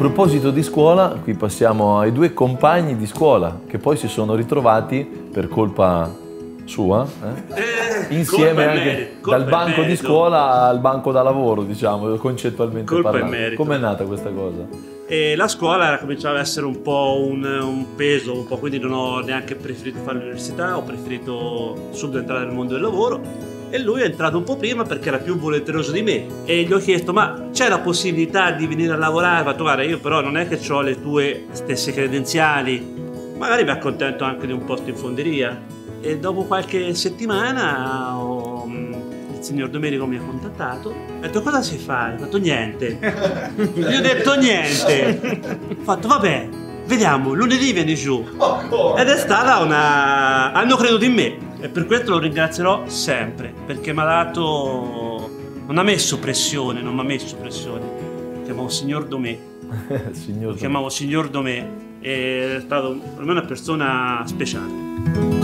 proposito di scuola, qui passiamo ai due compagni di scuola che poi si sono ritrovati per colpa sua, insieme anche dal banco di scuola al banco da lavoro, diciamo, concettualmente parlando. Com'è nata questa cosa? E la scuola cominciava a essere un po' un peso, un po', quindi non ho neanche preferito fare l'università, ho preferito subito entrare nel mondo del lavoro. E lui è entrato un po' prima perché era più volenteroso di me e gli ho chiesto: ma c'è la possibilità di venire a lavorare? Ha fatto: guarda, io però non è che ho le tue stesse credenziali, magari mi accontento anche di un posto in fonderia. E dopo qualche settimana il signor Domenico mi ha contattato, ha detto: cosa si fa? Ho fatto: niente. Gli ho detto niente. Ho fatto: vabbè, vediamo, lunedì vieni giù. Ed è stata una... hanno creduto in me. E per questo lo ringrazierò sempre, perché mi ha dato... non ha messo pressione, non mi ha messo pressione. Lo chiamavo Signor Domè. Lo chiamavo Signor Domè. È stato per me una persona speciale.